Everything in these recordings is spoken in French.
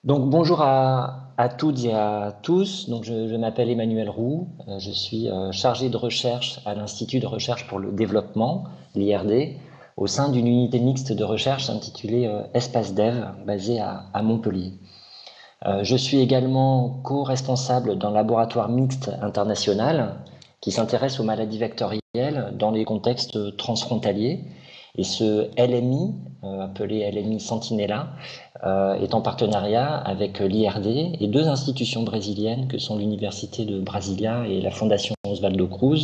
Donc bonjour à toutes et à tous. Donc je m'appelle Emmanuel Roux. Je suis chargé de recherche à l'Institut de recherche pour le développement, l'IRD, au sein d'une unité mixte de recherche intitulée Espace Dev, basée à Montpellier. Je suis également co-responsable d'un laboratoire mixte international qui s'intéresse aux maladies vectorielles dans les contextes transfrontaliers. Et ce LMI, appelé LMI Sentinella, est en partenariat avec l'IRD et deux institutions brésiliennes que sont l'Université de Brasilia et la Fondation Oswaldo Cruz,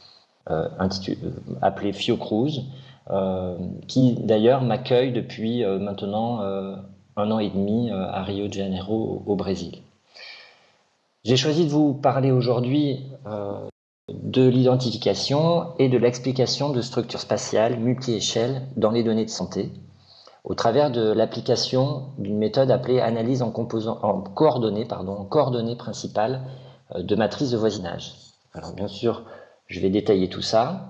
appelée Fiocruz, qui d'ailleurs m'accueille depuis maintenant 1 an et demi à Rio de Janeiro au Brésil. J'ai choisi de vous parler aujourd'hui de l'identification et de l'explication de structures spatiales multi-échelles dans les données de santé, au travers de l'application d'une méthode appelée analyse en coordonnées principales de matrices de voisinage. Alors bien sûr, je vais détailler tout ça.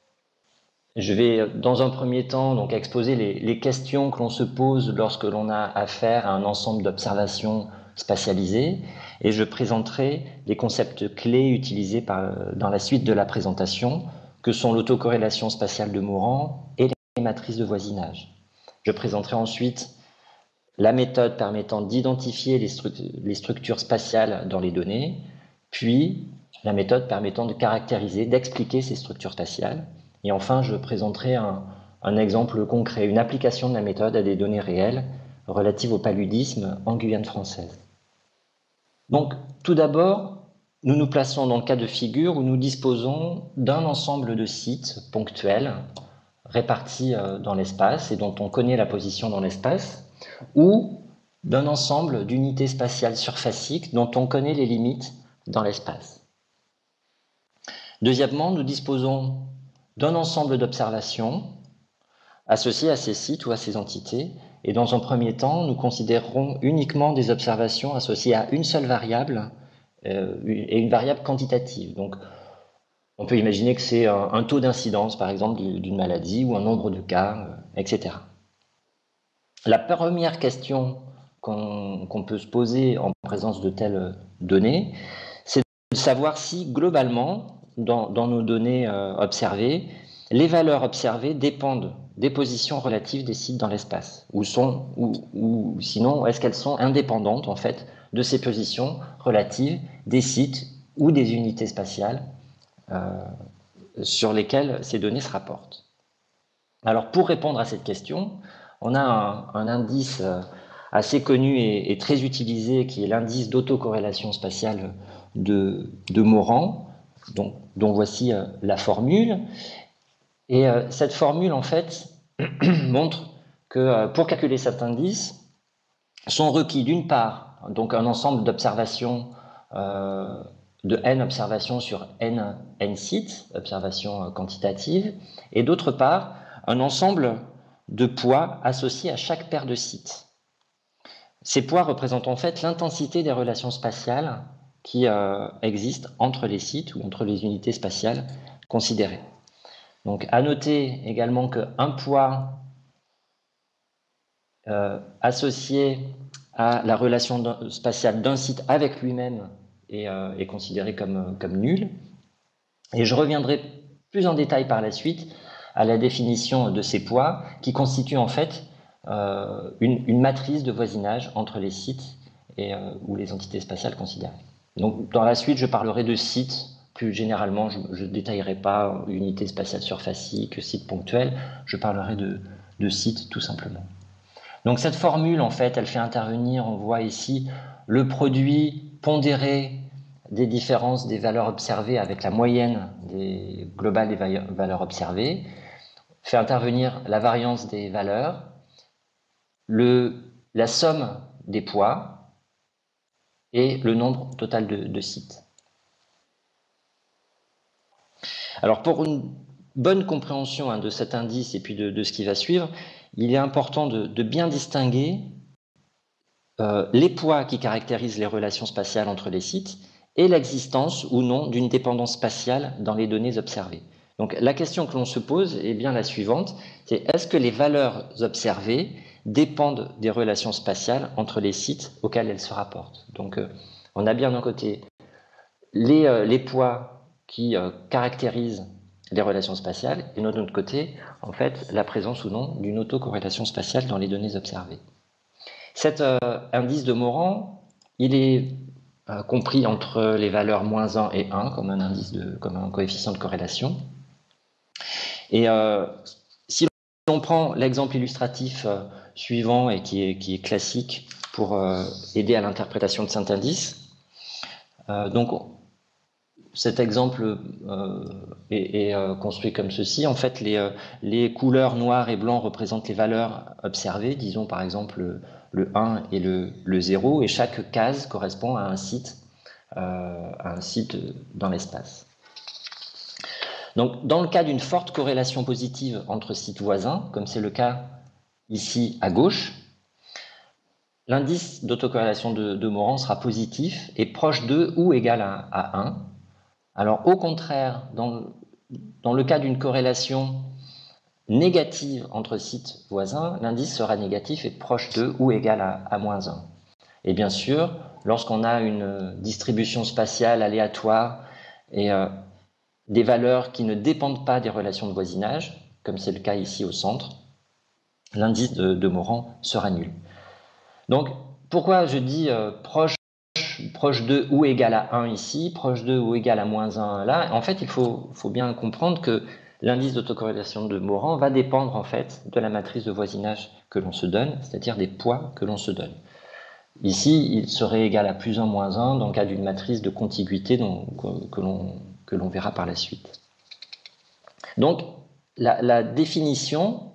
Je vais dans un premier temps donc exposer les questions que l'on se pose lorsque l'on a affaire à un ensemble d'observations spatialisées, et je présenterai les concepts clés utilisés dans la suite de la présentation, que sont l'autocorrélation spatiale de Morand et les matrices de voisinage. Je présenterai ensuite la méthode permettant d'identifier les structures spatiales dans les données, puis la méthode permettant de caractériser, d'expliquer ces structures spatiales. Et enfin, je présenterai un exemple concret, une application de la méthode à des données réelles relatives au paludisme en Guyane française. Donc, tout d'abord, nous nous plaçons dans le cas de figure où nous disposons d'un ensemble de sites ponctuels répartis dans l'espace et dont on connaît la position dans l'espace, ou d'un ensemble d'unités spatiales surfaciques dont on connaît les limites dans l'espace. Deuxièmement, nous disposons d'un ensemble d'observations associées à ces sites ou à ces entités, et dans un premier temps, nous considérerons uniquement des observations associées à une seule variable et une variable quantitative. Donc, on peut imaginer que c'est un taux d'incidence, par exemple, d'une maladie ou un nombre de cas, etc. La première question qu'on peut se poser en présence de telles données, c'est de savoir si, globalement, dans nos données observées, les valeurs observées dépendent des positions relatives des sites dans l'espace, ou sinon, est-ce qu'elles sont indépendantes, en fait, de ces positions relatives des sites ou des unités spatiales sur lesquelles ces données se rapportent. Alors, pour répondre à cette question, on a un indice assez connu et très utilisé qui est l'indice d'autocorrélation spatiale de Morand, dont voici la formule. Et cette formule, en fait, montre que pour calculer cet indice, sont requis d'une part donc un ensemble d'observations de n observations sur n sites, observations quantitatives, et d'autre part un ensemble de poids associés à chaque paire de sites. Ces poids représentent en fait l'intensité des relations spatiales qui existent entre les sites ou entre les unités spatiales considérées. Donc, à noter également qu'un poids associé à la relation spatiale d'un site avec lui-même est considéré comme nul. Et je reviendrai plus en détail par la suite à la définition de ces poids qui constituent en fait une matrice de voisinage entre les sites ou les entités spatiales considérées. Donc, dans la suite, je parlerai de sites. Plus généralement, je ne détaillerai pas unité spatiale surfacique, site ponctuel, je parlerai de sites tout simplement. Donc cette formule, en fait, elle fait intervenir, on voit ici, le produit pondéré des différences des valeurs observées avec la moyenne globale des valeurs observées, fait intervenir la variance des valeurs, la somme des poids et le nombre total de sites. Alors pour une bonne compréhension de cet indice et puis de ce qui va suivre, il est important de bien distinguer les poids qui caractérisent les relations spatiales entre les sites et l'existence ou non d'une dépendance spatiale dans les données observées. Donc la question que l'on se pose est bien la suivante, c'est est-ce que les valeurs observées dépendent des relations spatiales entre les sites auxquels elles se rapportent. Donc on a bien d'un côté les poids qui caractérisent les relations spatiales, et de l'autre côté, en fait, la présence ou non d'une autocorrélation spatiale dans les données observées. Cet indice de Morand, il est compris entre les valeurs -1 et 1 comme un coefficient de corrélation. Et si l'on prend l'exemple illustratif suivant et qui est classique pour aider à l'interprétation de cet indice, donc cet exemple est construit comme ceci. En fait, les couleurs noires et blancs représentent les valeurs observées, disons par exemple le 1 et le 0, et chaque case correspond à un site dans l'espace. Donc, dans le cas d'une forte corrélation positive entre sites voisins, comme c'est le cas ici à gauche, l'indice d'autocorrélation de Morand sera positif et proche de ou égal à 1. Alors, au contraire, dans le cas d'une corrélation négative entre sites voisins, l'indice sera négatif et proche de ou égal à -1. Et bien sûr, lorsqu'on a une distribution spatiale aléatoire et des valeurs qui ne dépendent pas des relations de voisinage, comme c'est le cas ici au centre, l'indice de Morand sera nul. Donc, pourquoi je dis proche de ou égal à 1 ici, proche de ou égal à -1 là? En fait, il faut bien comprendre que l'indice d'autocorrélation de Morand va dépendre en fait de la matrice de voisinage que l'on se donne, c'est-à-dire des poids que l'on se donne. Ici, il serait égal à +1, -1 dans le cas d'une matrice de contiguïté que l'on verra par la suite. Donc, la définition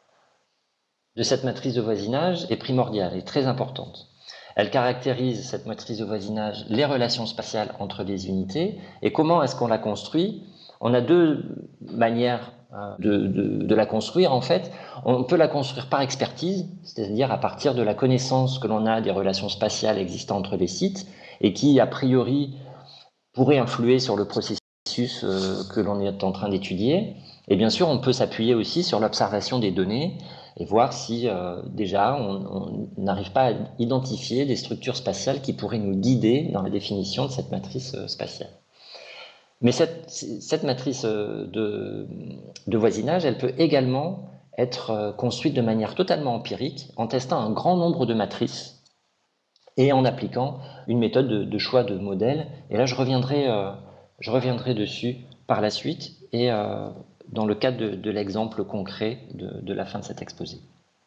de cette matrice de voisinage est primordiale et très importante. Elle caractérise, cette matrice de voisinage, les relations spatiales entre les unités. Et comment est-ce qu'on la construit? On a deux manières de la construire, en fait. On peut la construire par expertise, c'est-à-dire à partir de la connaissance que l'on a des relations spatiales existant entre les sites et qui, a priori, pourraient influer sur le processus que l'on est en train d'étudier. Et bien sûr, on peut s'appuyer aussi sur l'observation des données et voir si déjà on n'arrive pas à identifier des structures spatiales qui pourraient nous guider dans la définition de cette matrice spatiale. Mais cette matrice de voisinage, elle peut également être construite de manière totalement empirique en testant un grand nombre de matrices et en appliquant une méthode de choix de modèles. Et là, je reviendrai dessus par la suite et dans le cadre de l'exemple concret de la fin de cet exposé.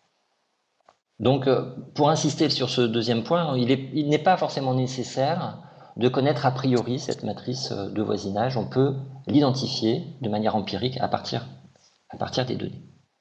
Donc, pour insister sur ce deuxième point, il n'est pas forcément nécessaire de connaître a priori cette matrice de voisinage. On peut l'identifier de manière empirique à partir des données.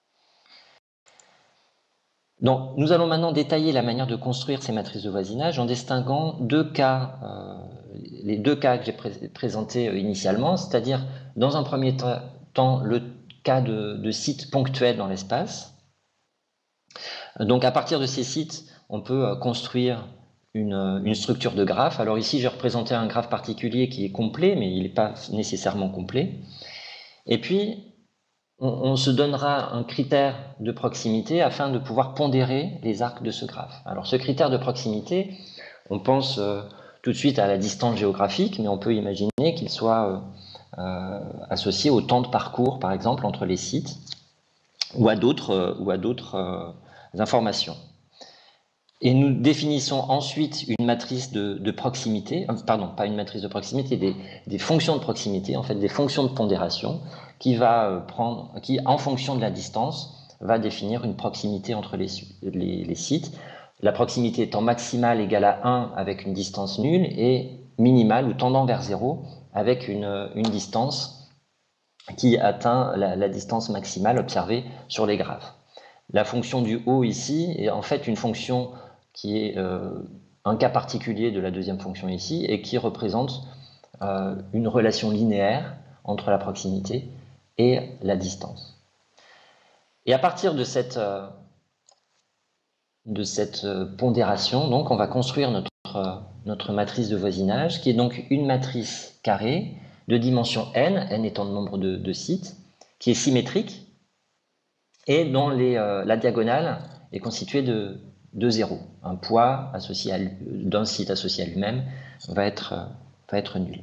Donc, nous allons maintenant détailler la manière de construire ces matrices de voisinage en distinguant deux cas, les deux cas que j'ai présentés initialement, c'est-à-dire dans un premier temps le cas de sites ponctuels dans l'espace. Donc, à partir de ces sites, on peut construire une structure de graphe. Alors ici, j'ai représenté un graphe particulier qui est complet, mais il n'est pas nécessairement complet. Et puis, on se donnera un critère de proximité afin de pouvoir pondérer les arcs de ce graphe. Alors ce critère de proximité, on pense tout de suite à la distance géographique, mais on peut imaginer qu'il soit associé au temps de parcours, par exemple, entre les sites, ou à d'autres informations. Et nous définissons ensuite une matrice de proximité, pardon, pas une matrice de proximité, des fonctions de proximité, en fait des fonctions de pondération, qui, en fonction de la distance, va définir une proximité entre les sites. La proximité étant maximale égale à 1 avec une distance nulle et minimale ou tendant vers 0 avec une distance qui atteint la distance maximale observée sur les graphes. La fonction du haut ici est en fait une fonction qui est un cas particulier de la deuxième fonction ici et qui représente une relation linéaire entre la proximité et la distance. Et à partir de cette pondération, donc, on va construire notre matrice de voisinage, qui est donc une matrice carrée de dimension n étant le nombre de sites, qui est symétrique et dont la diagonale est constitué de 0. Un poids d'un site associé à lui-même va être nul.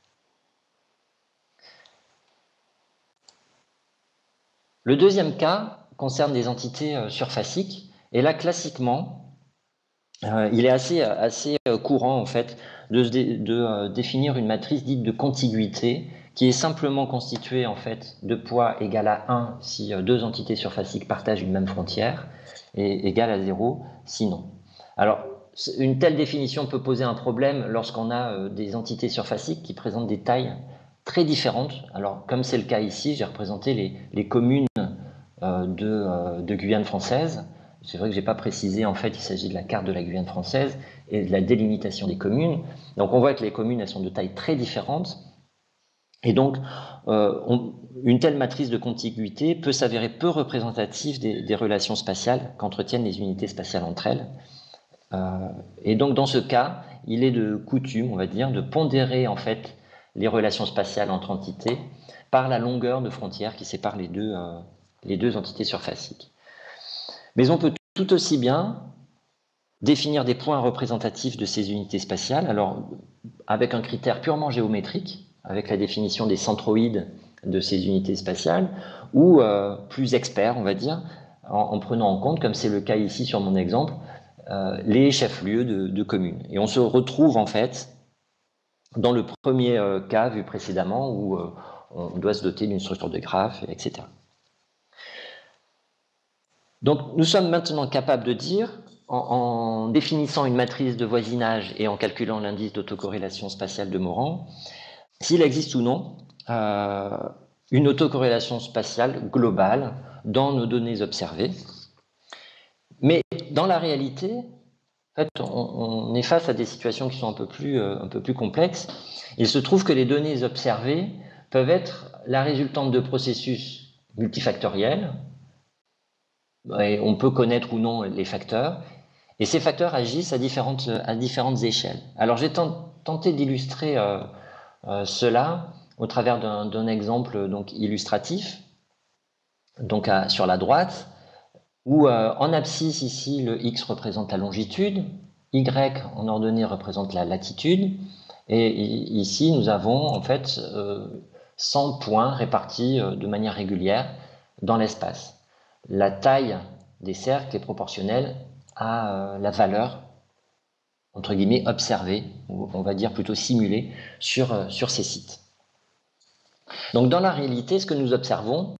Le deuxième cas concerne des entités surfaciques, et là, classiquement, il est assez courant en fait de définir une matrice dite de contiguïté qui est simplement constituée en fait de poids égal à 1 si deux entités surfaciques partagent une même frontière et égal à 0 sinon. Alors, une telle définition peut poser un problème lorsqu'on a des entités surfaciques qui présentent des tailles très différentes. Alors, comme c'est le cas ici, j'ai représenté les communes de Guyane française. C'est vrai que je n'ai pas précisé, en fait, il s'agit de la carte de la Guyane française et de la délimitation des communes. Donc on voit que les communes, elles sont de tailles très différentes. Et donc, une telle matrice de contiguïté peut s'avérer peu représentative des relations spatiales qu'entretiennent les unités spatiales entre elles. Et donc, dans ce cas, il est de coutume, on va dire, de pondérer, en fait, les relations spatiales entre entités par la longueur de frontière qui sépare les deux entités surfaciques. Mais on peut tout aussi bien définir des points représentatifs de ces unités spatiales, alors avec un critère purement géométrique, avec la définition des centroïdes de ces unités spatiales, ou plus expert, on va dire, en prenant en compte, comme c'est le cas ici sur mon exemple, les chefs-lieux de communes. Et on se retrouve en fait dans le premier cas vu précédemment, où on doit se doter d'une structure de graphe, etc. Donc nous sommes maintenant capables de dire, en définissant une matrice de voisinage et en calculant l'indice d'autocorrélation spatiale de Morand, s'il existe ou non une autocorrélation spatiale globale dans nos données observées. Mais dans la réalité, en fait, on est face à des situations qui sont un peu plus complexes. Il se trouve que les données observées peuvent être la résultante de processus multifactoriels, et on peut connaître ou non les facteurs, et ces facteurs agissent à différentes échelles. Alors j'ai tenté d'illustrer cela au travers d'un exemple donc, illustratif, donc sur la droite, où en abscisse ici le x représente la longitude, y en ordonnée représente la latitude, et ici nous avons en fait 100 points répartis de manière régulière dans l'espace. La taille des cercles est proportionnelle à la valeur, entre guillemets, observée, ou on va dire plutôt simulée, sur ces sites. Donc dans la réalité, ce que nous observons,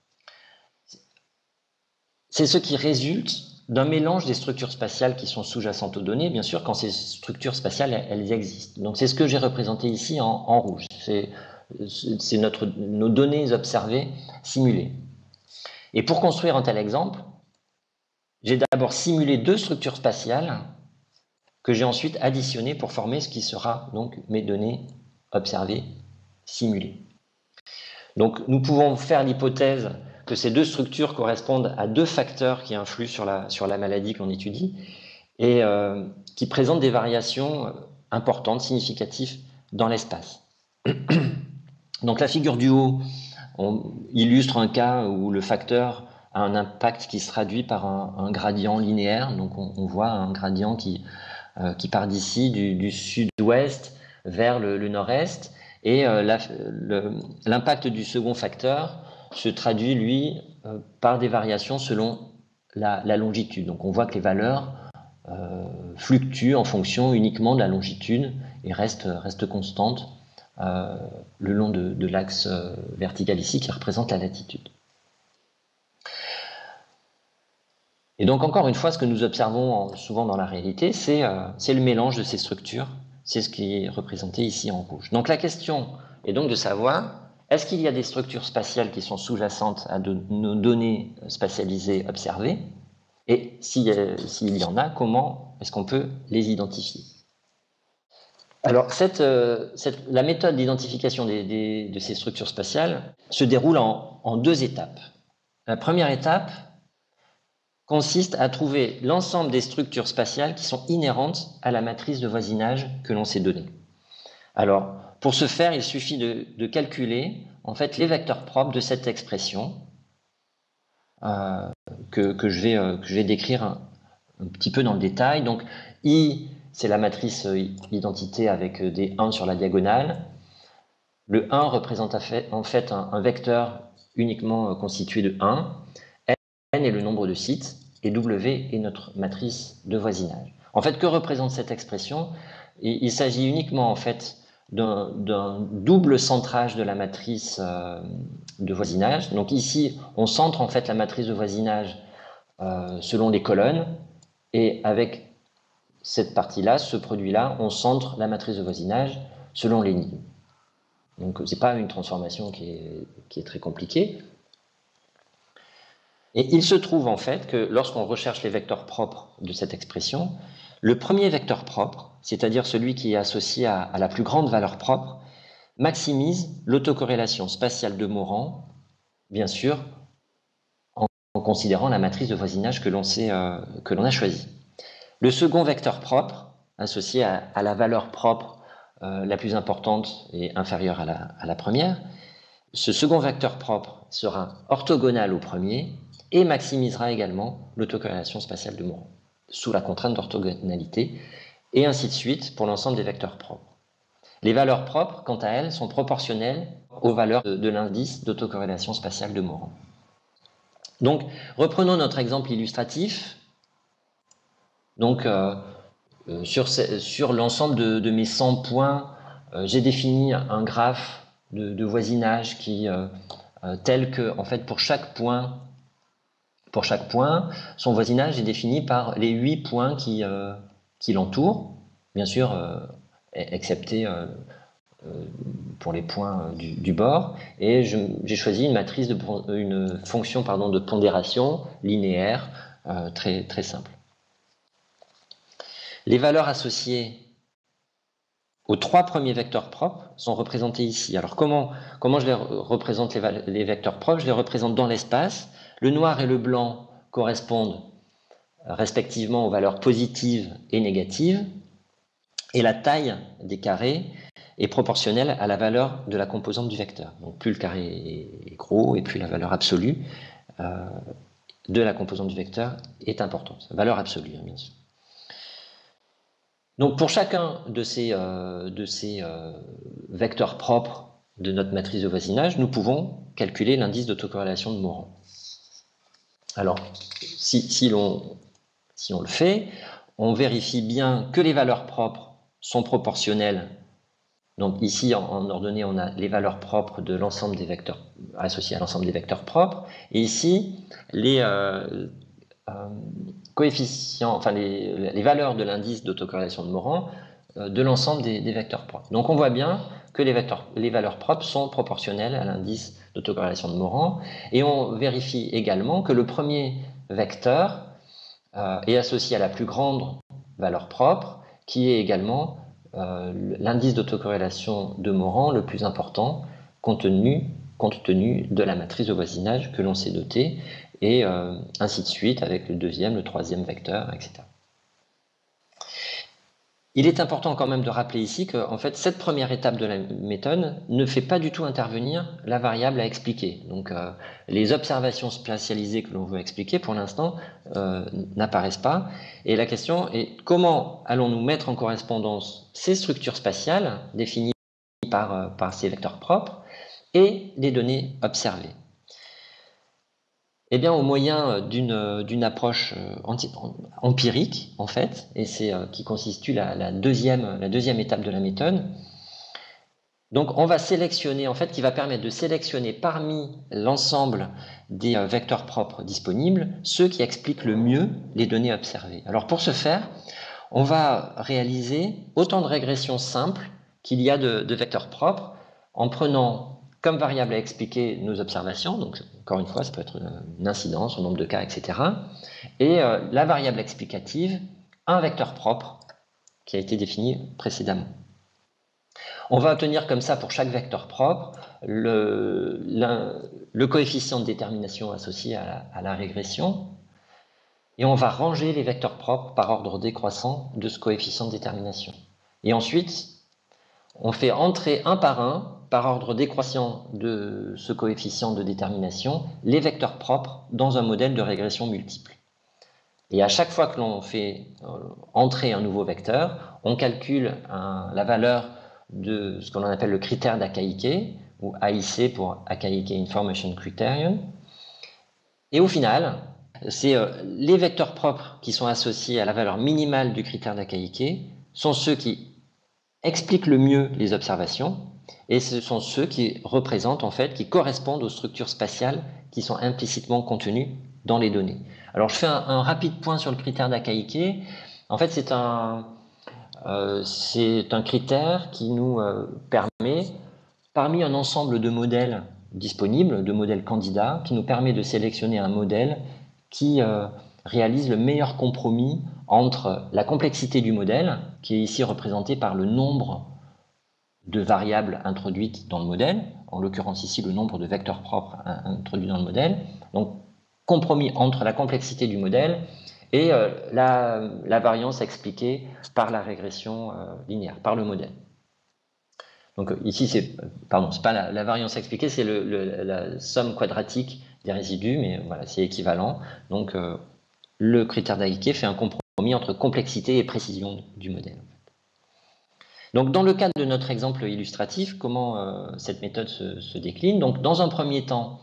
c'est ce qui résulte d'un mélange des structures spatiales qui sont sous-jacentes aux données, bien sûr, quand ces structures spatiales, elles existent. Donc c'est ce que j'ai représenté ici en rouge. C'est nos données observées simulées. Et pour construire un tel exemple, j'ai d'abord simulé deux structures spatiales que j'ai ensuite additionnées pour former ce qui sera donc mes données observées simulées. Donc nous pouvons faire l'hypothèse que ces deux structures correspondent à deux facteurs qui influent sur la maladie qu'on étudie et qui présentent des variations importantes, significatives dans l'espace. Donc la figure du haut illustre un cas où le facteur a un impact qui se traduit par un gradient linéaire. Donc on voit un gradient qui part d'ici, du sud-ouest vers le nord-est. Et l'impact du second facteur se traduit, lui, par des variations selon la longitude. Donc on voit que les valeurs fluctuent en fonction uniquement de la longitude et restent constantes le long de l'axe vertical ici qui représente la latitude. Et donc encore une fois, ce que nous observons souvent dans la réalité, c'est le mélange de ces structures. C'est ce qui est représenté ici en rouge. Donc la question est donc de savoir, est-ce qu'il y a des structures spatiales qui sont sous-jacentes à nos données spatialisées observées? Et s'il y en a, comment est-ce qu'on peut les identifier? Alors la méthode d'identification de ces structures spatiales se déroule en deux étapes. La première étape consiste à trouver l'ensemble des structures spatiales qui sont inhérentes à la matrice de voisinage que l'on s'est donnée. Alors, pour ce faire, il suffit de calculer en fait les vecteurs propres de cette expression que que je vais décrire un petit peu dans le détail. Donc, I, c'est la matrice identité avec des 1 sur la diagonale. Le 1 représente en fait un vecteur uniquement constitué de 1. N est le nombre de sites et W est notre matrice de voisinage. En fait, que représente cette expression? Il s'agit uniquement en fait d'un double centrage de la matrice de voisinage. Donc ici, on centre en fait la matrice de voisinage selon les colonnes, et avec cette partie-là, ce produit-là, on centre la matrice de voisinage selon les lignes. Donc ce n'est pas une transformation qui est très compliquée. Et il se trouve en fait que lorsqu'on recherche les vecteurs propres de cette expression, le premier vecteur propre, c'est-à-dire celui qui est associé à la plus grande valeur propre, maximise l'autocorrélation spatiale de Morand, bien sûr, en considérant la matrice de voisinage que l'on a choisie. Le second vecteur propre, associé à la valeur propre la plus importante et inférieure à la première, ce second vecteur propre sera orthogonal au premier et maximisera également l'autocorrélation spatiale de Morand, sous la contrainte d'orthogonalité, et ainsi de suite pour l'ensemble des vecteurs propres. Les valeurs propres, quant à elles, sont proportionnelles aux valeurs de l'indice d'autocorrélation spatiale de Morand. Donc, reprenons notre exemple illustratif. Donc, sur l'ensemble de mes 100 points, j'ai défini un graphe de voisinage tel que, en fait, pour chaque point, son voisinage est défini par les 8 points qui l'entourent, bien sûr, excepté pour les points du bord. Et j'ai choisi une fonction de pondération linéaire très, très simple. Les valeurs associées aux 3 premiers vecteurs propres sont représentées ici. Alors comment je les représente, les vecteurs propres? Je les représente dans l'espace. Le noir et le blanc correspondent respectivement aux valeurs positives et négatives, et la taille des carrés est proportionnelle à la valeur de la composante du vecteur. Donc plus le carré est gros et plus la valeur absolue de la composante du vecteur est importante. Valeur absolue, bien sûr. Donc pour chacun de ces vecteurs propres de notre matrice de voisinage, nous pouvons calculer l'indice d'autocorrélation de Morand. Alors, si on le fait, on vérifie bien que les valeurs propres sont proportionnelles. Donc ici, en ordonnée, on a les valeurs propres de l'ensemble des vecteurs associés à l'ensemble des vecteurs propres. Et ici, les coefficients, enfin les valeurs de l'indice d'autocorrélation de Morand de l'ensemble des vecteurs propres. Donc on voit bien que les valeurs propres sont proportionnelles à l'indice d'autocorrélation de Morand, et on vérifie également que le premier vecteur est associé à la plus grande valeur propre, qui est également l'indice d'autocorrélation de Morand le plus important compte tenu de la matrice de voisinage que l'on s'est dotée, et ainsi de suite avec le deuxième, le troisième vecteur, etc. Il est important quand même de rappeler ici que en fait, cette première étape de la méthode ne fait pas du tout intervenir la variable à expliquer. Donc les observations spatialisées que l'on veut expliquer pour l'instant n'apparaissent pas. Et la question est comment allons-nous mettre en correspondance ces structures spatiales définies par ces vecteurs propres et les données observées? Eh bien, au moyen d'une approche empirique, en fait, et c'est qui constitue la deuxième étape de la méthode. Donc, on va sélectionner, en fait, qui va permettre de sélectionner parmi l'ensemble des vecteurs propres disponibles, ceux qui expliquent le mieux les données observées. Alors, pour ce faire, on va réaliser autant de régressions simples qu'il y a de vecteurs propres, en prenant comme variable à expliquer nos observations, donc encore une fois, ça peut être une incidence, un nombre de cas, etc. Et la variable explicative, un vecteur propre qui a été défini précédemment. On va obtenir comme ça pour chaque vecteur propre le coefficient de détermination associé à la régression, et on va ranger les vecteurs propres par ordre décroissant de ce coefficient de détermination. Et ensuite, on fait entrer un, par ordre décroissant de ce coefficient de détermination, les vecteurs propres dans un modèle de régression multiple. Et à chaque fois que l'on fait entrer un nouveau vecteur, on calcule la valeur de ce qu'on appelle le critère d'Akaike, ou AIC pour Akaike Information Criterion. Et au final, c'est les vecteurs propres qui sont associés à la valeur minimale du critère d'Akaike sont ceux qui expliquent le mieux les observations, et ce sont ceux qui représentent, en fait, qui correspondent aux structures spatiales qui sont implicitement contenues dans les données. Alors je fais un rapide point sur le critère d'Akaike. En fait, c'est un critère qui nous permet, parmi un ensemble de modèles disponibles, de modèles candidats, qui nous permet de sélectionner un modèle qui réalise le meilleur compromis entre la complexité du modèle, qui est ici représentée par le nombre de variables introduites dans le modèle, en l'occurrence ici le nombre de vecteurs propres introduits dans le modèle, donc compromis entre la complexité du modèle et la variance expliquée par la régression linéaire, par le modèle. Donc ici, c'est pas la variance expliquée, c'est la somme quadratique des résidus, mais voilà, c'est équivalent. Donc le critère d'Akaike fait un compromis entre complexité et précision du modèle. Donc dans le cadre de notre exemple illustratif, comment cette méthode se décline? Donc dans un premier temps,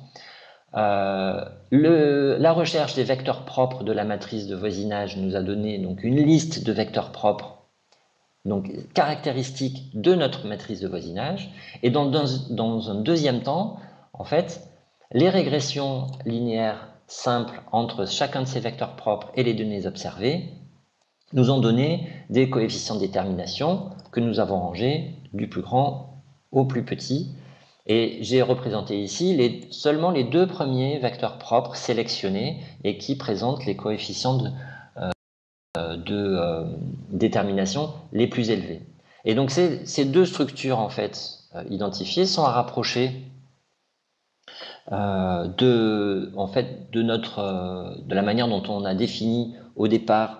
la recherche des vecteurs propres de la matrice de voisinage nous a donné donc une liste de vecteurs propres donc caractéristiques de notre matrice de voisinage. Et dans un deuxième temps, en fait, les régressions linéaires simples entre chacun de ces vecteurs propres et les données observées nous ont donné des coefficients de détermination que nous avons rangés du plus grand au plus petit. Et j'ai représenté ici seulement les deux premiers vecteurs propres sélectionnés et qui présentent les coefficients de détermination les plus élevés. Et donc ces deux structures en fait identifiées sont à rapprocher de la manière dont on a défini au départ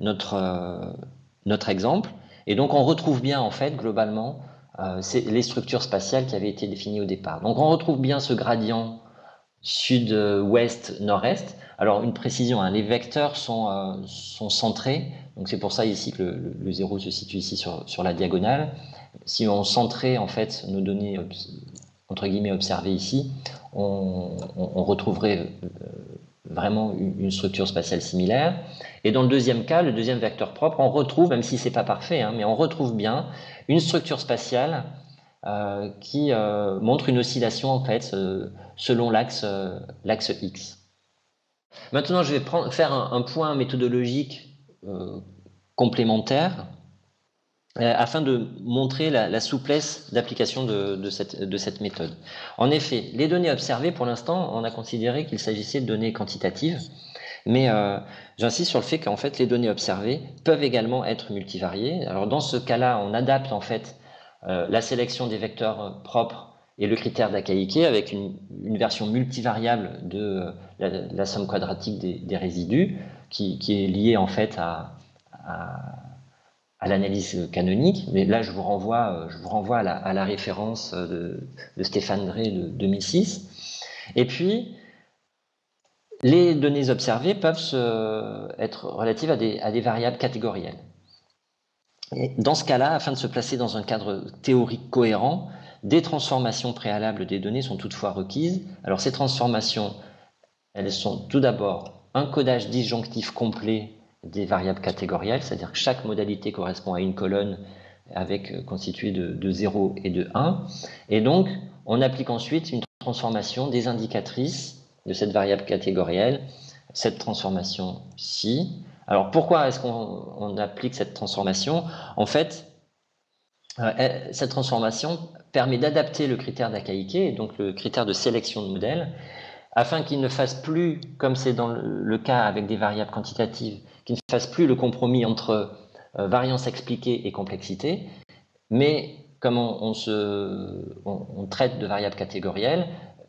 notre exemple. Et donc on retrouve bien en fait globalement les structures spatiales qui avaient été définies au départ. Donc on retrouve bien ce gradient sud-ouest, nord-est. Alors une précision, hein, les vecteurs sont centrés, donc c'est pour ça ici que le 0 se situe ici sur la diagonale. Si on centrait en fait nos données entre guillemets observées ici, on retrouverait vraiment une structure spatiale similaire. Et dans le deuxième cas, le deuxième vecteur propre, on retrouve, même si c'est pas parfait, hein, mais on retrouve bien une structure spatiale qui montre une oscillation en fait selon l'axe X. Maintenant, je vais faire un point méthodologique complémentaire afin de montrer la souplesse d'application de cette méthode. En effet, les données observées, pour l'instant, on a considéré qu'il s'agissait de données quantitatives, mais j'insiste sur le fait qu'en fait, les données observées peuvent également être multivariées. Alors dans ce cas-là, on adapte en fait la sélection des vecteurs propres et le critère d'Akaike avec une version multivariable de la somme quadratique des résidus qui est liée en fait à l'analyse canonique. Mais là, je vous renvoie à la référence de Stéphane Drey de 2006. Et puis, les données observées peuvent être relatives à des variables catégorielles. Et dans ce cas-là, afin de se placer dans un cadre théorique cohérent, des transformations préalables des données sont toutefois requises. Alors ces transformations, elles sont tout d'abord un codage disjonctif complet des variables catégorielles, c'est-à-dire que chaque modalité correspond à une colonne constituée de 0 et de 1. Et donc, on applique ensuite une transformation des indicatrices de cette variable catégorielle, cette transformation-ci. Alors pourquoi est-ce qu'on applique cette transformation? En fait, cette transformation permet d'adapter le critère d'Akaike, donc le critère de sélection de modèle, afin qu'il ne fasse plus, comme c'est dans le cas avec des variables quantitatives, qu'il ne fasse plus le compromis entre variance expliquée et complexité, mais comme on traite de variables catégorielles,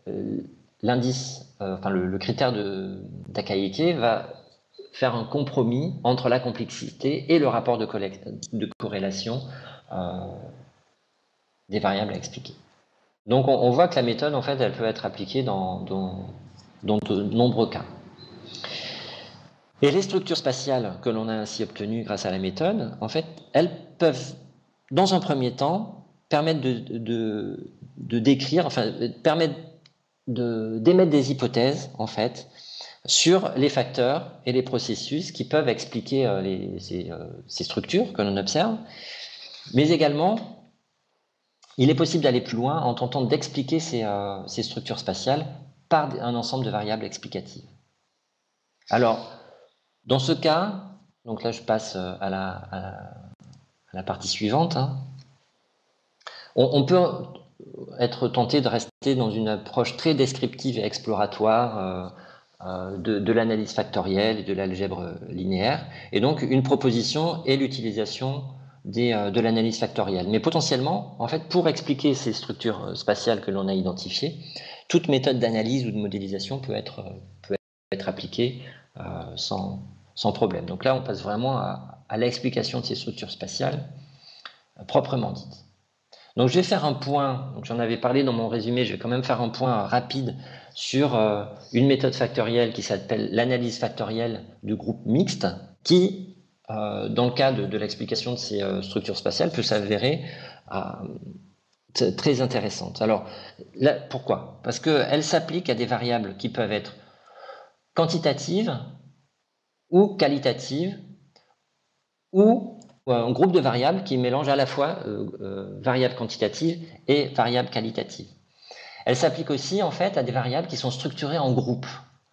le critère d'Akaike va faire un compromis entre la complexité et le rapport de corrélation des variables à expliquer. Donc on voit que la méthode, en fait, elle peut être appliquée dans de nombreux cas. Et les structures spatiales que l'on a ainsi obtenues grâce à la méthode, en fait, elles peuvent, dans un premier temps, permettre de décrire, enfin, permettre d'émettre des hypothèses, en fait, sur les facteurs et les processus qui peuvent expliquer ces structures que l'on observe, mais également, il est possible d'aller plus loin en tentant d'expliquer ces structures spatiales par un ensemble de variables explicatives. Alors, dans ce cas, donc là je passe à la partie suivante, hein. On peut être tenté de rester dans une approche très descriptive et exploratoire de l'analyse factorielle et de l'algèbre linéaire. Et donc, une proposition est l'utilisation de l'analyse factorielle. Mais potentiellement, en fait, pour expliquer ces structures spatiales que l'on a identifiées, toute méthode d'analyse ou de modélisation peut être appliquée sans problème. Donc là, on passe vraiment à l'explication de ces structures spatiales proprement dites. Donc je vais faire un point, j'en avais parlé dans mon résumé, je vais quand même faire un point rapide sur une méthode factorielle qui s'appelle l'analyse factorielle de groupes mixtes, qui, dans le cas de l'explication de ces structures spatiales, peut s'avérer très intéressante. Alors, là, pourquoi? Parce qu'elle s'applique à des variables qui peuvent être quantitatives ou qualitatives, ou un groupe de variables qui mélange à la fois variables quantitatives et variables qualitatives. Elle s'applique aussi en fait à des variables qui sont structurées en groupes.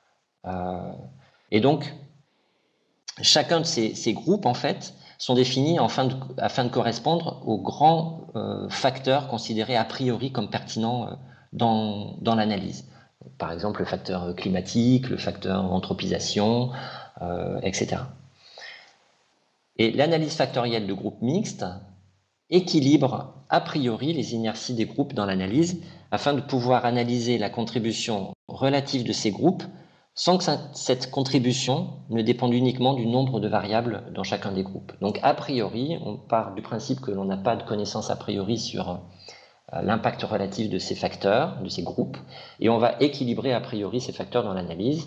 Et donc, chacun de ces groupes en fait sont définis afin de correspondre aux grands facteurs considérés a priori comme pertinents dans l'analyse. Par exemple, le facteur climatique, le facteur anthropisation, etc. Et l'analyse factorielle de groupes mixtes équilibre a priori les inerties des groupes dans l'analyse afin de pouvoir analyser la contribution relative de ces groupes sans que cette contribution ne dépende uniquement du nombre de variables dans chacun des groupes. Donc a priori, on part du principe que l'on n'a pas de connaissance a priori sur l'impact relatif de ces facteurs, de ces groupes, et on va équilibrer a priori ces facteurs dans l'analyse.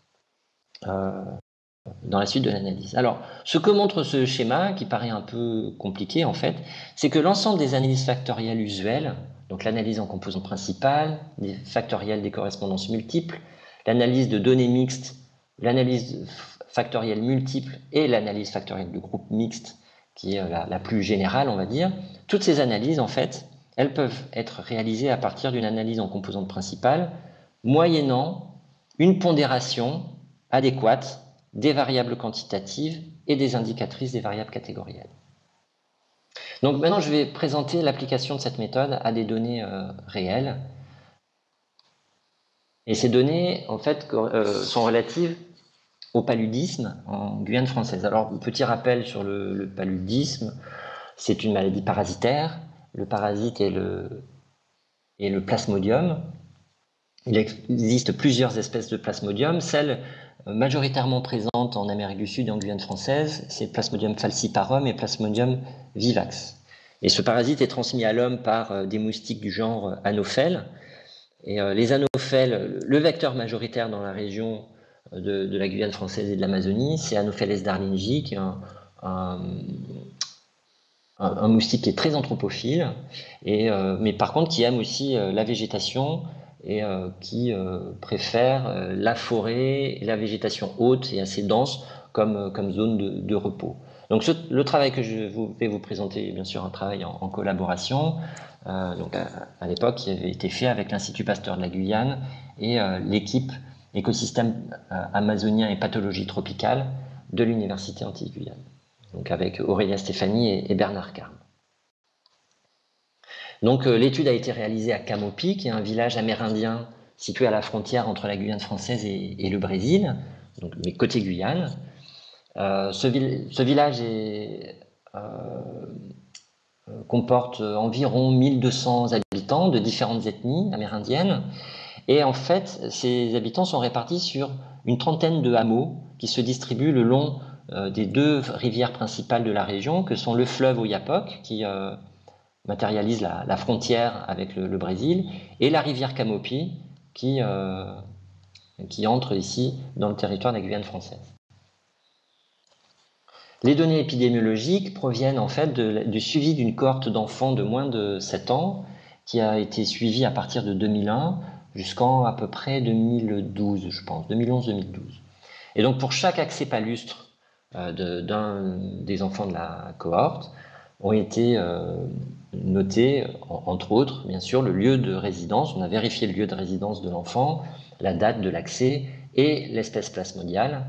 Dans la suite de l'analyse. Alors, ce que montre ce schéma, qui paraît un peu compliqué en fait, c'est que l'ensemble des analyses factorielles usuelles, donc l'analyse en composants principales, les factorielles des correspondances multiples, l'analyse de données mixtes, l'analyse factorielle multiple et l'analyse factorielle de groupe mixte, qui est la plus générale, on va dire, toutes ces analyses, en fait, elles peuvent être réalisées à partir d'une analyse en composantes principales, moyennant une pondération adéquate des variables quantitatives et des indicatrices des variables catégorielles. Donc maintenant, je vais présenter l'application de cette méthode à des données réelles. Et ces données, en fait, sont relatives au paludisme en Guyane française. Alors, petit rappel sur le paludisme, c'est une maladie parasitaire. Le parasite est le plasmodium. Il existe plusieurs espèces de plasmodium. Celle majoritairement présente en Amérique du Sud et en Guyane française, c'est Plasmodium falciparum et Plasmodium vivax. Et ce parasite est transmis à l'homme par des moustiques du genre Anophèle. Et les Anophèles, le vecteur majoritaire dans la région de la Guyane française et de l'Amazonie, c'est Anopheles darlingi, qui est un moustique qui est très anthropophile, mais par contre qui aime aussi la végétation, et qui préfère la forêt et la végétation haute et assez dense comme zone de repos. Donc le travail que je vais vous présenter est bien sûr un travail en collaboration, donc à l'époque qui avait été fait avec l'Institut Pasteur de la Guyane et l'équipe écosystème amazonien et pathologie tropicale de l'Université Antilles-Guyane, donc avec Aurélia Stéphanie et Bernard Carme. Donc l'étude a été réalisée à Camopi, qui est un village amérindien situé à la frontière entre la Guyane française et le Brésil, donc mais côté Guyane. Ce village comporte environ 1200 habitants de différentes ethnies amérindiennes. Et en fait, ces habitants sont répartis sur une trentaine de hameaux qui se distribuent le long des deux rivières principales de la région, que sont le fleuve Oyapock, qui matérialise la frontière avec le Brésil, et la rivière Camopi qui entre ici dans le territoire de la Guyane française. Les données épidémiologiques proviennent en fait du suivi d'une cohorte d'enfants de moins de 7 ans qui a été suivie à partir de 2001 jusqu'en à peu près 2012, je pense, 2011-2012. Et donc pour chaque accès palustre d'un des enfants de la cohorte, ont été notés, entre autres, bien sûr, le lieu de résidence. On a vérifié le lieu de résidence de l'enfant, la date de l'accès et l'espèce plasmodiale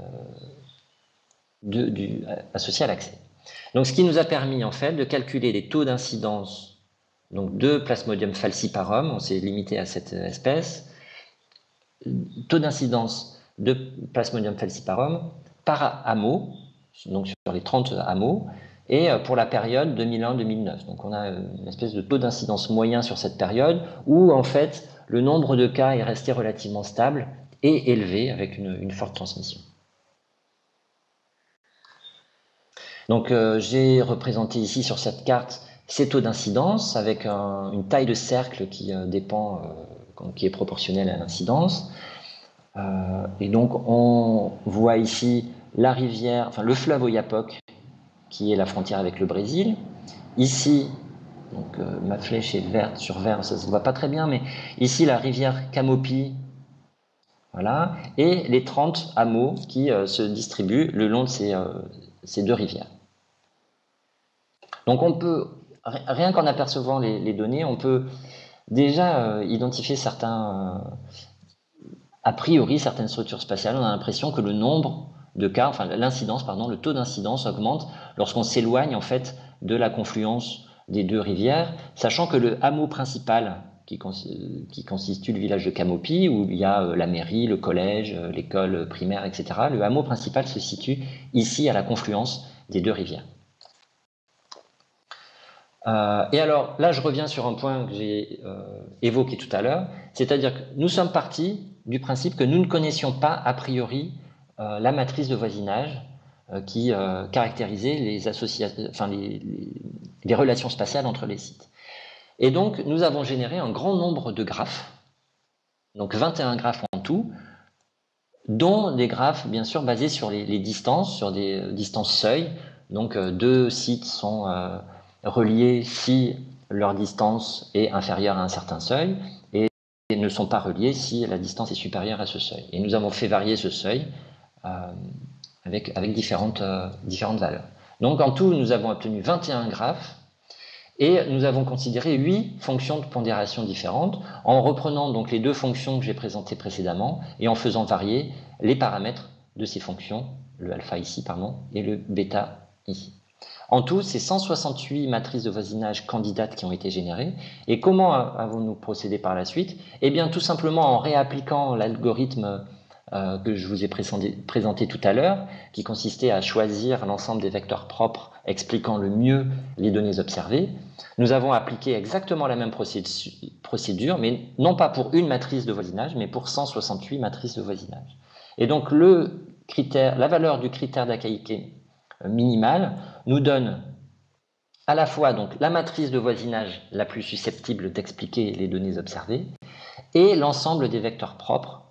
associée à l'accès. Donc, ce qui nous a permis, en fait, de calculer les taux d'incidence de Plasmodium falciparum, on s'est limité à cette espèce, taux d'incidence de Plasmodium falciparum par hameau, donc sur les 30 hameaux, et pour la période 2001-2009. Donc on a une espèce de taux d'incidence moyen sur cette période où en fait le nombre de cas est resté relativement stable et élevé avec une forte transmission. Donc j'ai représenté ici sur cette carte ces taux d'incidence avec une taille de cercle qui qui est proportionnelle à l'incidence. Et donc on voit ici la rivière, enfin le fleuve Oyapock, qui est la frontière avec le Brésil. Ici, donc ma flèche est verte sur vert, ça ne se voit pas très bien, mais ici la rivière Camopi, voilà, et les 30 hameaux qui se distribuent le long de ces deux rivières. Donc on peut, rien qu'en apercevant les données, on peut déjà identifier a priori certaines structures spatiales. On a l'impression que le nombre de cas, enfin l'incidence, pardon, le taux d'incidence augmente lorsqu'on s'éloigne en fait de la confluence des deux rivières, sachant que le hameau principal qui constitue le village de Camopi, où il y a la mairie, le collège, l'école primaire, etc., le hameau principal se situe ici à la confluence des deux rivières. Et alors là, je reviens sur un point que j'ai évoqué tout à l'heure, c'est-à-dire que nous sommes partis du principe que nous ne connaissions pas a priori la matrice de voisinage qui caractérisait les relations spatiales entre les sites. Et donc, nous avons généré un grand nombre de graphes, donc 21 graphes en tout, dont des graphes, bien sûr, basés sur les distances, sur des distances seuil. Donc, deux sites sont reliés si leur distance est inférieure à un certain seuil, et ne sont pas reliés si la distance est supérieure à ce seuil. Et nous avons fait varier ce seuil avec différentes valeurs. Donc en tout, nous avons obtenu 21 graphes et nous avons considéré 8 fonctions de pondération différentes en reprenant donc les deux fonctions que j'ai présentées précédemment et en faisant varier les paramètres de ces fonctions, le alpha ici, pardon, et le bêta ici. En tout, c'est 168 matrices de voisinage candidates qui ont été générées. Et comment avons-nous procédé par la suite? Eh bien, tout simplement en réappliquant l'algorithme que je vous ai présenté tout à l'heure, qui consistait à choisir l'ensemble des vecteurs propres expliquant le mieux les données observées. Nous avons appliqué exactement la même procédure, mais non pas pour une matrice de voisinage, mais pour 168 matrices de voisinage. Et donc la valeur du critère d'Akaike minimal nous donne à la fois donc la matrice de voisinage la plus susceptible d'expliquer les données observées et l'ensemble des vecteurs propres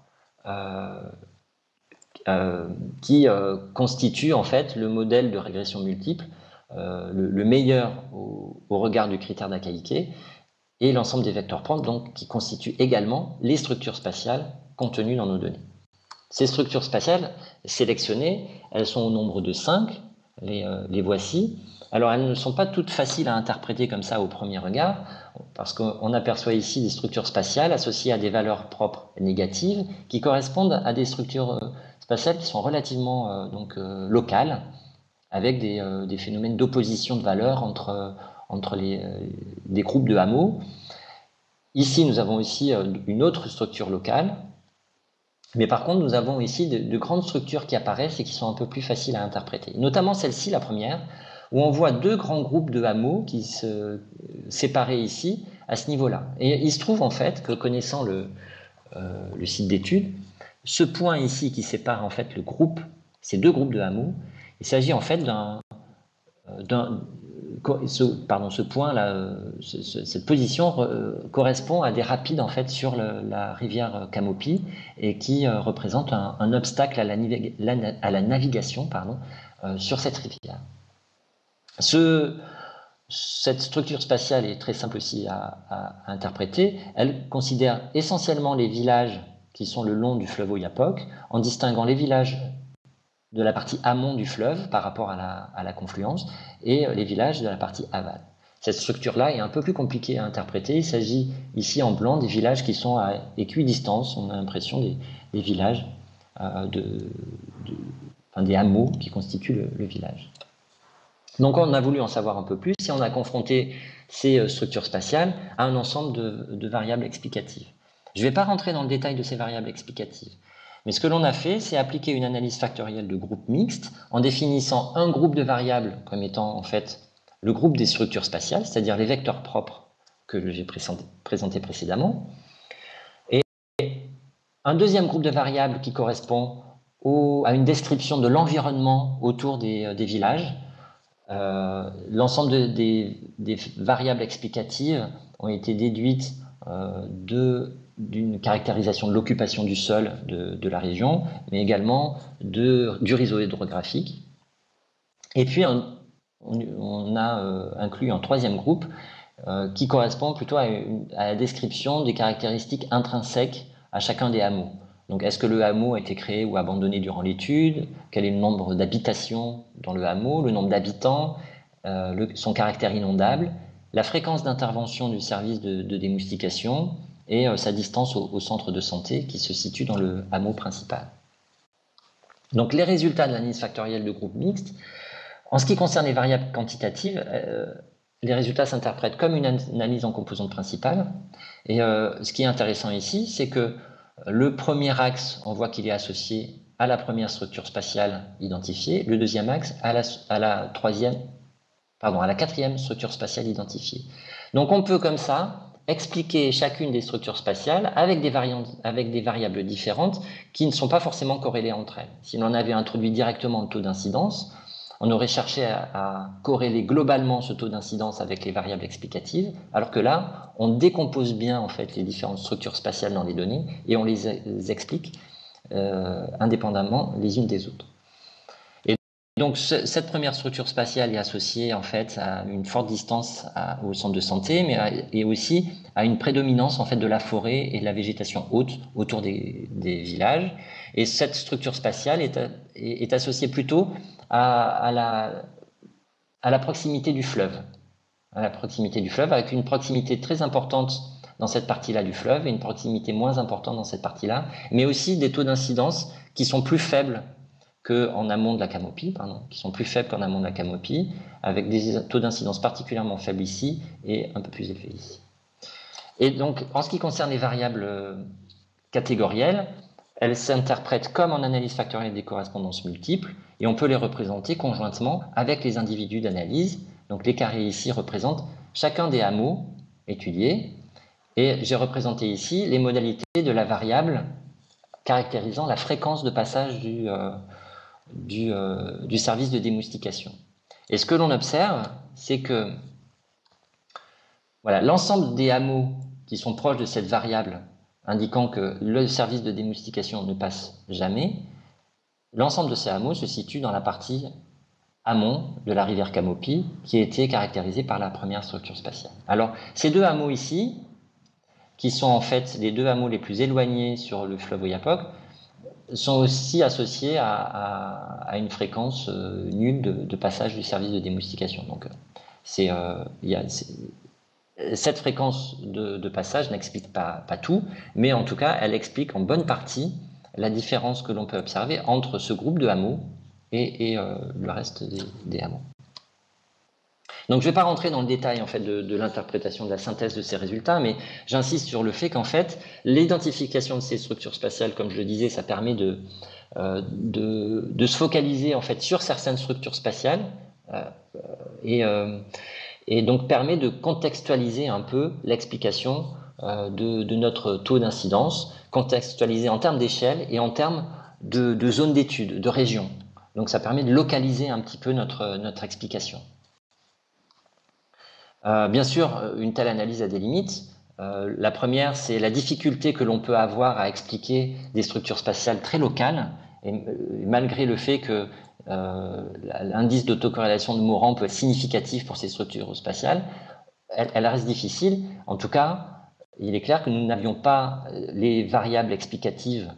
qui constituent en fait le modèle de régression multiple le meilleur au regard du critère d'Akaike, et l'ensemble des vecteurs propres donc, qui constituent également les structures spatiales contenues dans nos données. Ces structures spatiales sélectionnées, elles sont au nombre de 5, les voici. Alors elles ne sont pas toutes faciles à interpréter comme ça au premier regard, parce qu'on aperçoit ici des structures spatiales associées à des valeurs propres négatives qui correspondent à des structures spatiales qui sont relativement locales, avec des phénomènes d'opposition de valeurs entre des groupes de hameaux. Ici, nous avons aussi une autre structure locale, mais par contre, nous avons ici de grandes structures qui apparaissent et qui sont un peu plus faciles à interpréter. Notamment celle-ci, la première, où on voit deux grands groupes de hameaux qui se séparaient ici, à ce niveau-là. Et il se trouve en fait que, connaissant le site d'étude, ce point ici qui sépare en fait ces deux groupes de hameaux, il s'agit en fait ce point-là, cette position correspond à des rapides en fait sur la rivière Camopi et qui représente un obstacle à la navigation sur cette rivière. Cette structure spatiale est très simple aussi à interpréter. Elle considère essentiellement les villages qui sont le long du fleuve Oyapock, en distinguant les villages de la partie amont du fleuve par rapport à la confluence et les villages de la partie aval. Cette structure-là est un peu plus compliquée à interpréter. Il s'agit ici en blanc des villages qui sont à équidistance. On a l'impression des villages, des hameaux qui constituent le village. Donc on a voulu en savoir un peu plus et on a confronté ces structures spatiales à un ensemble de variables explicatives. Je ne vais pas rentrer dans le détail de ces variables explicatives, mais ce que l'on a fait, c'est appliquer une analyse factorielle de groupe mixte en définissant un groupe de variables comme étant en fait le groupe des structures spatiales, c'est-à-dire les vecteurs propres que j'ai présentés précédemment, et un deuxième groupe de variables qui correspond à une description de l'environnement autour des villages. L'ensemble des variables explicatives ont été déduites d'une caractérisation de l'occupation du sol de la région, mais également du réseau hydrographique. Et puis, on a inclus un troisième groupe qui correspond plutôt à la description des caractéristiques intrinsèques à chacun des hameaux. Donc, est-ce que le hameau a été créé ou abandonné durant l'étude? Quel est le nombre d'habitations dans le hameau? Le nombre d'habitants? Son caractère inondable? La fréquence d'intervention du service de démoustication et sa distance au centre de santé qui se situe dans le hameau principal. Donc, les résultats de l'analyse factorielle de groupe mixte, en ce qui concerne les variables quantitatives, les résultats s'interprètent comme une analyse en composantes principales. Et ce qui est intéressant ici, c'est que le premier axe, on voit qu'il est associé à la première structure spatiale identifiée, le deuxième axe à la quatrième structure spatiale identifiée. Donc on peut comme ça expliquer chacune des structures spatiales avec des variables différentes qui ne sont pas forcément corrélées entre elles. Si l'on avait introduit directement le taux d'incidence, on aurait cherché à corréler globalement ce taux d'incidence avec les variables explicatives, alors que là, on décompose bien en fait les différentes structures spatiales dans les données et on les explique indépendamment les unes des autres. Et donc cette première structure spatiale est associée en fait à une forte distance au centre de santé, mais et aussi à une prédominance en fait de la forêt et de la végétation haute autour des villages. Et cette structure spatiale est associée plutôt à la proximité du fleuve. À la proximité du fleuve, avec une proximité très importante dans cette partie-là du fleuve et une proximité moins importante dans cette partie-là, mais aussi des taux d'incidence qui sont plus faibles qu'en amont de la Camopi, avec des taux d'incidence particulièrement faibles ici et un peu plus élevés ici. Et donc, en ce qui concerne les variables catégorielles, elles s'interprètent comme en analyse factorielle des correspondances multiples et on peut les représenter conjointement avec les individus d'analyse. Donc les carrés ici représentent chacun des hameaux étudiés et j'ai représenté ici les modalités de la variable caractérisant la fréquence de passage du service de démoustication. Et ce que l'on observe, c'est que voilà, l'ensemble des hameaux qui sont proches de cette variable indiquant que le service de démoustication ne passe jamais, l'ensemble de ces hameaux se situe dans la partie amont de la rivière Camopi, qui a été caractérisée par la première structure spatiale. Alors, ces deux hameaux ici, qui sont en fait les deux hameaux les plus éloignés sur le fleuve Oyapock, sont aussi associés à une fréquence nulle de passage du service de démoustication. Donc, cette fréquence de passage n'explique pas tout, mais en tout cas, elle explique en bonne partie la différence que l'on peut observer entre ce groupe de hameaux et le reste des hameaux. Donc je ne vais pas rentrer dans le détail en fait, de l'interprétation, de la synthèse de ces résultats, mais j'insiste sur le fait qu'en fait, l'identification de ces structures spatiales, comme je le disais, ça permet de se focaliser en fait, sur certaines structures spatiales et donc permet de contextualiser un peu l'explication de notre taux d'incidence, contextualiser en termes d'échelle et en termes de zones d'étude, de régions. Donc ça permet de localiser un petit peu notre explication. Bien sûr, une telle analyse a des limites. La première, c'est la difficulté que l'on peut avoir à expliquer des structures spatiales très locales, et malgré le fait que l'indice d'autocorrélation de Morand peut être significatif pour ces structures spatiales, elle reste difficile. En tout cas, il est clair que nous n'avions pas les variables explicatives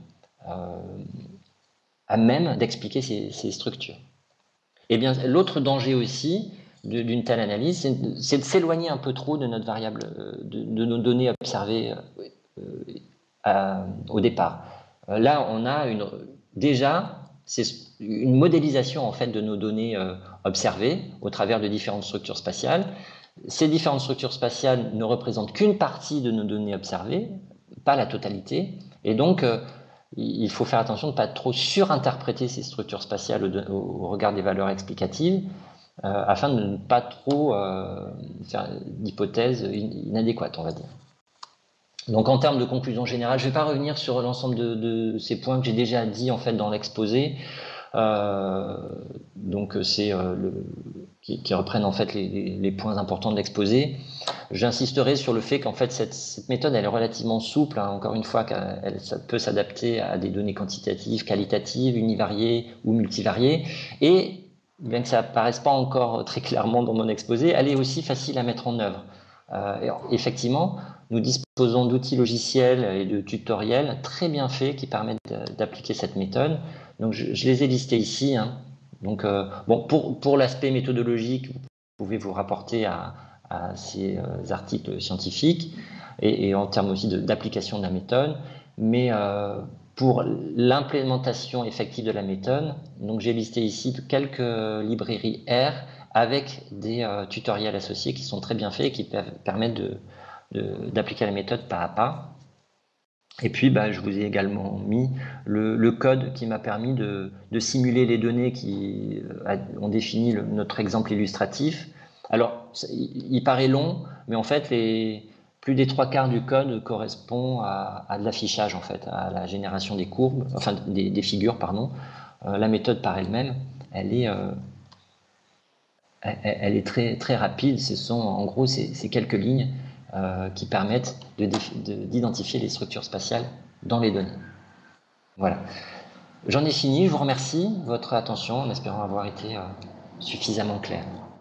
à même d'expliquer ces structures. Et bien, l'autre danger aussi d'une telle analyse, c'est de s'éloigner un peu trop de notre variable, de nos données observées au départ. Là, on a déjà c'est une modélisation en fait de nos données observées au travers de différentes structures spatiales. Ces différentes structures spatiales ne représentent qu'une partie de nos données observées, pas la totalité, et donc il faut faire attention de ne pas trop surinterpréter ces structures spatiales au regard des valeurs explicatives, afin de ne pas trop faire d'hypothèses inadéquates, on va dire. Donc en termes de conclusion générale, je ne vais pas revenir sur l'ensemble de ces points que j'ai déjà dit en fait dans l'exposé. Donc c'est qui reprennent en fait les points importants de l'exposé. J'insisterai sur le fait qu'en fait cette méthode elle est relativement souple, hein, encore une fois qu'elle peut s'adapter à des données quantitatives, qualitatives, univariées ou multivariées, et bien que ça apparaisse pas encore très clairement dans mon exposé, elle est aussi facile à mettre en œuvre. Effectivement, nous disposons d'outils logiciels et de tutoriels très bien faits qui permettent d'appliquer cette méthode. Donc je les ai listés ici, hein. Donc bon, pour l'aspect méthodologique, vous pouvez vous rapporter à ces articles scientifiques et en termes aussi d'application de la méthode. Mais pour l'implémentation effective de la méthode, donc j'ai listé ici quelques librairies R avec des tutoriels associés qui sont très bien faits et qui permettent d'appliquer la méthode pas à pas. Et puis, je vous ai également mis le code qui m'a permis de simuler les données qui ont défini notre exemple illustratif. Alors, il paraît long, mais en fait, plus des 3/4 du code correspond à de l'affichage, en fait, à la génération des courbes, enfin des figures, pardon. La méthode par elle-même, elle est très, très rapide. En gros, c'est quelques lignes qui permettent d'identifier les structures spatiales dans les données. Voilà. J'en ai fini. Je vous remercie de votre attention en espérant avoir été suffisamment clair.